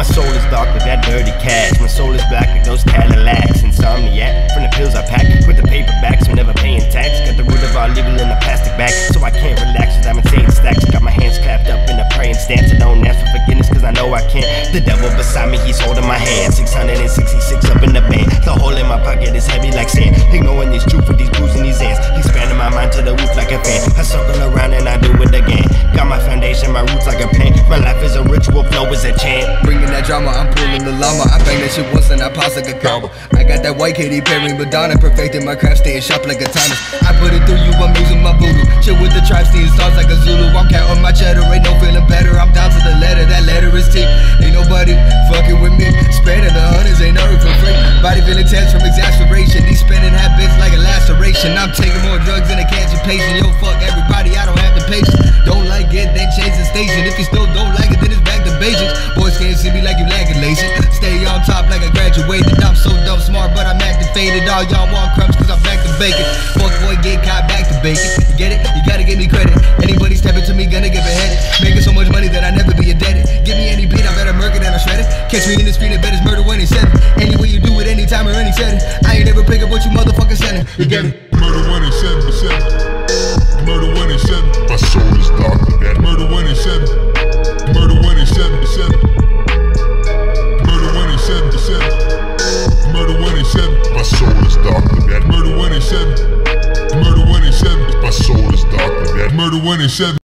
soul is dark with that dirty cash. My soul is black like those Cadillacs. Insomniac from the pills I pack with the paperbacks, I'm never paying tax. Got the root of all evil in a plastic bag, so I can't relax cause I'm insane stacks. Got my hands clapped up in a praying stance. I don't ask for forgiveness cause I know I can't. The devil beside me, he's holding my hand. 666 up in the band. The hole in my pocket is heavy like sand. Ignoring this truth with these blues and these ants. Expanding my mind to the roof like a fan. I circle around and I do it again. Got my foundation, my roots like a plant. My life is a ritual, flow is a chant. Bringing that drama, I'm pulling the llama. I bang that shit once and I pass like a combo. I got that white Katy Perry Madonna, perfecting my craft, staying sharp like a katana. I put it through you, I'm using my voodoo. Chill with the tribe, seeing stars like a Zulu. I'm counting my cheddar, ain't no feeling better. I'm down to the letter, that letter is T. Ain't nobody fucking with me. Spreading the hundreds, ain't nothing for free. Body feeling tense from exasperation. These spinning habits like a laceration. I'm taking more drugs than a cancer patient. Yo, fuck everybody, I don't have the patience. Don't like it, then change the station. If you still don't like it, then it's back to basics. Boys can't see me like you lagging lazy. Stay on top like I graduated. I'm so dumb smart, but I'm activated. All y'all want crumbs cause I'm back to bacon. Fuck boy, get caught back to bacon. You get it? You gotta give me credit. Anybody stepping to me, gonna get beheaded. Making so much money that I never be indebted. Give me any beat, I better murk it and I shred it. Catch me in the street, I bet it's murder when it's said. Any way you do it, anytime or any setting. I ain't never pick up what you motherfuckers sending. You get it? Murder 187%. Murder 187. My soul is dark with that. Murder 187. Murder 187%. Murder 187%. Murder 187. My soul is dark with that. Murder 187. Murder 187. My soul is dark with that. Murder 187.